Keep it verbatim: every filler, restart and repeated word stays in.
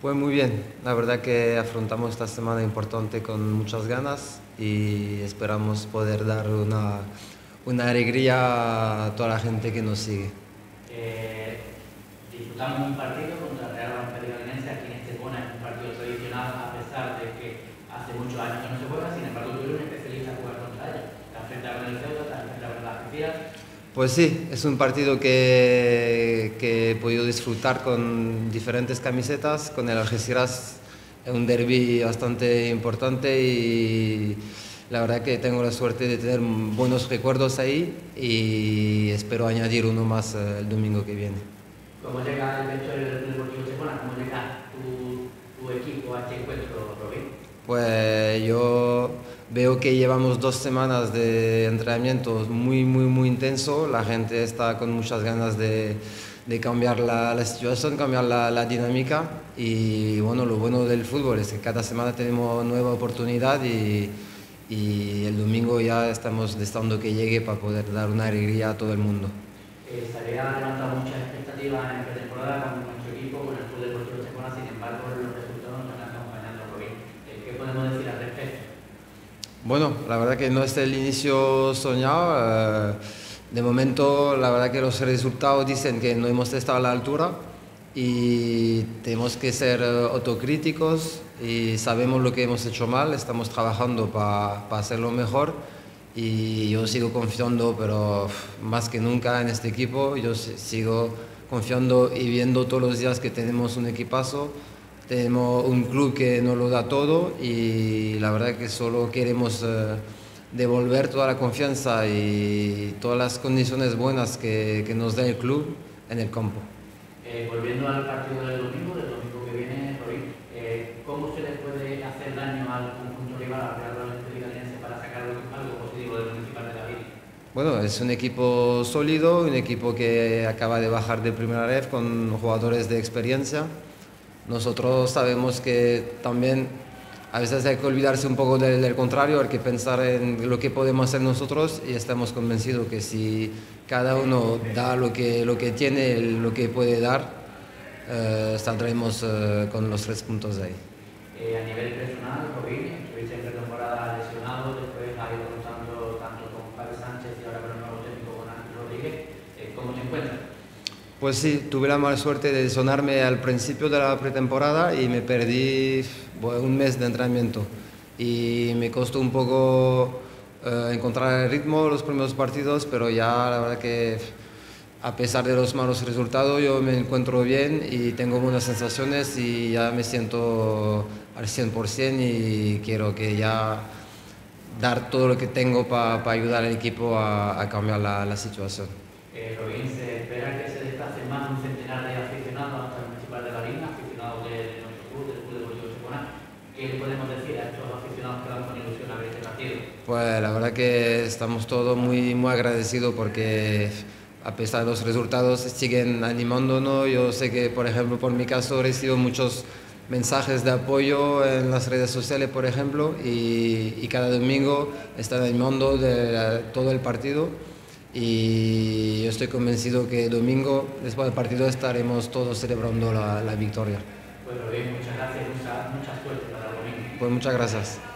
Pues muy bien, la verdad que afrontamos esta semana importante con muchas ganas y esperamos poder dar una, una alegría a toda la gente que nos sigue. Eh, Disfrutamos un partido contra el Real Valladolid aquí en Estepona, es un partido tradicional a pesar de que hace muchos años que no se juega, sin embargo tú eres un especialista en jugar contra ellos. Te has enfrentado con el Ceuta, te has enfrentado con las Algeciras. Pues sí, es un partido que, que he podido disfrutar con diferentes camisetas, con el Algeciras, un derbi bastante importante y la verdad que tengo la suerte de tener buenos recuerdos ahí y espero añadir uno más eh, el domingo que viene. ¿Cómo llega el vestuario del Deportivo Estepona? ¿Cómo llega tu, tu equipo a este encuentro, Robin? Pues yo veo que llevamos dos semanas de entrenamientos muy, muy, muy intenso. La gente está con muchas ganas de, de cambiar la, la situación, cambiar la, la dinámica. Y bueno, lo bueno del fútbol es que cada semana tenemos nueva oportunidad y, y el domingo ya estamos deseando que llegue para poder dar una alegría a todo el mundo. Eh, se había levantado muchas expectativas en pretemporada con nuestro equipo, con el Club Deportivo Estepona, sin embargo los resultados no están acompañando, Robin. Eh, ¿Qué podemos decir al respecto? Bueno, la verdad que no es el inicio soñado. eh, De momento, la verdad que los resultados dicen que no hemos estado a la altura y tenemos que ser eh, autocríticos y sabemos lo que hemos hecho mal, estamos trabajando para hacerlo mejor y yo sigo confiando, pero uf, más que nunca en este equipo, yo si- sigo confiando y viendo todos los días que tenemos un equipazo. Tenemos un club que nos lo da todo y la verdad que solo queremos eh, devolver toda la confianza y todas las condiciones buenas que, que nos da el club en el campo. Eh, volviendo al partido del domingo, del domingo que viene, Robin, eh, ¿cómo se le puede hacer daño al conjunto rival, al Real Valladolid, para sacar algo, algo positivo del Municipal de David? Bueno, es un equipo sólido, un equipo que acaba de bajar de primera ref con jugadores de experiencia. Nosotros sabemos que también a veces hay que olvidarse un poco del, del contrario, hay que pensar en lo que podemos hacer nosotros y estamos convencidos que si cada uno da lo que, lo que tiene, lo que puede dar, eh, saldremos eh, con los tres puntos de ahí. Eh, a nivel personal, Robin, estuviste en pretemporada lesionado, después has ido contando tanto con Javi Sánchez y ahora con el nuevo técnico con Ángel Rodríguez. Eh, ¿Cómo te encuentras? Pues sí, tuve la mala suerte de sonarme al principio de la pretemporada y me perdí bueno, un mes de entrenamiento y me costó un poco eh, encontrar el ritmo los primeros partidos, pero ya la verdad que a pesar de los malos resultados yo me encuentro bien y tengo buenas sensaciones y ya me siento al cien por ciento y quiero que ya dar todo lo que tengo para pa ayudar al equipo a, a cambiar la, la situación. Eh, Robin, se espera que se desplace más de un centenar de aficionados hasta el Municipal de Darín, aficionados de, de nuestro club, del Club Deportivo Estepona. ¿Qué le podemos decir a estos aficionados que van con ilusión a ver este partido? Pues la verdad que estamos todos muy, muy agradecidos porque a pesar de los resultados siguen animándonos. Yo sé que, por ejemplo, por mi caso recibo muchos mensajes de apoyo en las redes sociales, por ejemplo, y, y cada domingo están animando de, todo el partido. Y yo estoy convencido que el domingo, después del partido, estaremos todos celebrando la, la victoria. Pues Robin, muchas gracias y mucha, mucha suerte para el domingo. Pues muchas gracias.